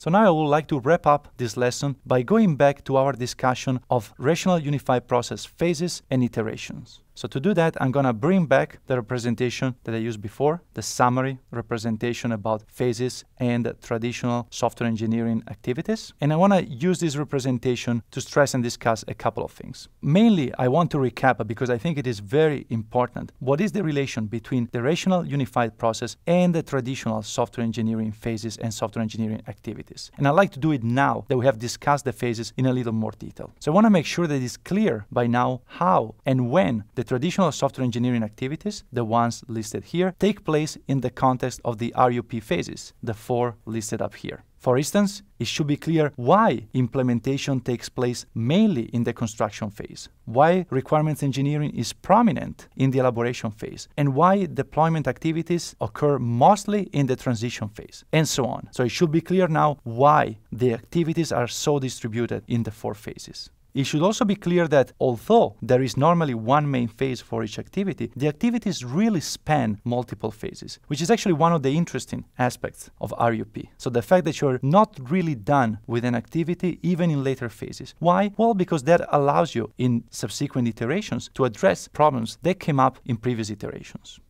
So now I would like to wrap up this lesson by going back to our discussion of rational unified process phases and iterations. So to do that, I'm going to bring back the representation that I used before, the summary representation about phases and traditional software engineering activities. And I want to use this representation to stress and discuss a couple of things. Mainly, I want to recap, because I think it is very important, what is the relation between the rational unified process and the traditional software engineering phases and software engineering activities. And I'd like to do it now that we have discussed the phases in a little more detail. So I want to make sure that it's clear by now how and when the traditional software engineering activities, the ones listed here, take place in the context of the RUP phases, the 4 listed up here. For instance, it should be clear why implementation takes place mainly in the construction phase, why requirements engineering is prominent in the elaboration phase, and why deployment activities occur mostly in the transition phase, and so on. So it should be clear now why the activities are so distributed in the 4 phases. It should also be clear that although there is normally one main phase for each activity, the activities really span multiple phases, which is actually one of the interesting aspects of RUP. So the fact that you're not really done with an activity even in later phases. Why? Well, because that allows you in subsequent iterations to address problems that came up in previous iterations.